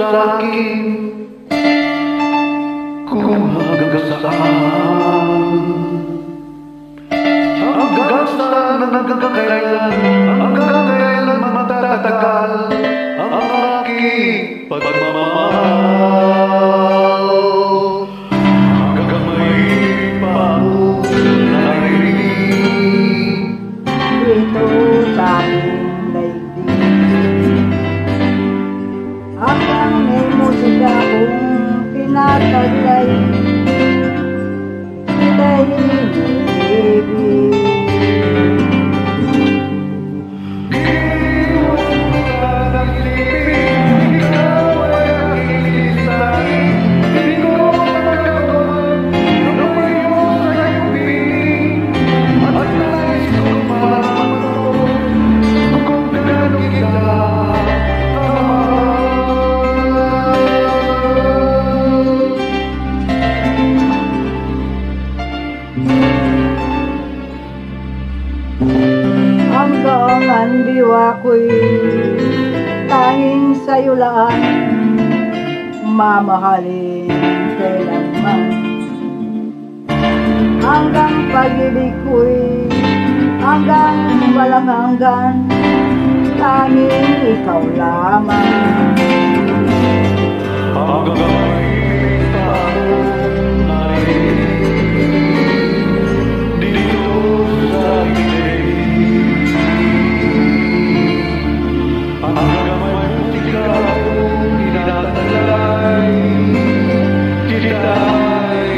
sa akin kung hanggang saan, hanggang saan, hanggang kailan matatagal ang aking pagmamahal, hanggang may panunay dito sa aking daigdig, hanggang may musika kong pinataglay, kita'y iniibig. Hanggang ang diwa ko'y tanging sa'yo lang mamahalin kailanman, hanggang pag-ibig ko'y hanggang walang hanggan, tanging ikaw lamang. Hanggang may taong narinig dito sa daigdig, hanggang may musika kong pinataglay, kita'y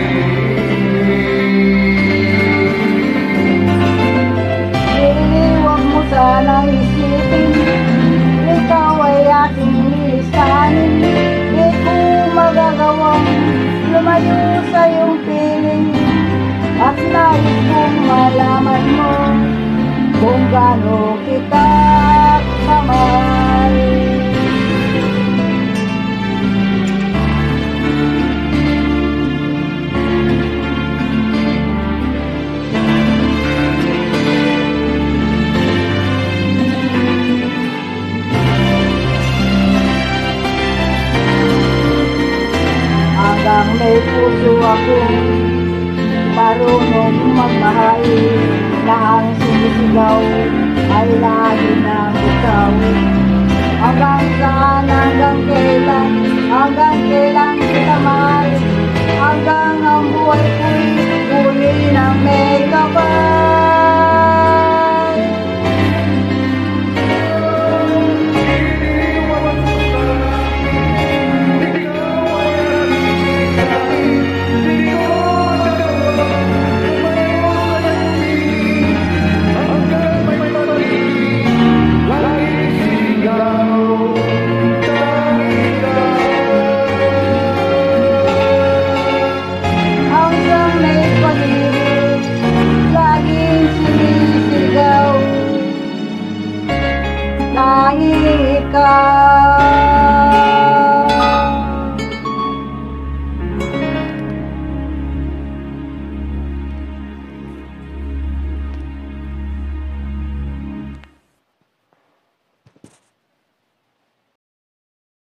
Huwag mo sanang isipin, ikaw ay aking lilisanin. Di ko magagawang lumayo sa iyong piling, at nais kong malaman mo kung gaano kita kamahal. Hanggang may puso akong marunong magmahal, na ang sumisigaw ay lagi ng ikaw. Hanggang saan, hanggang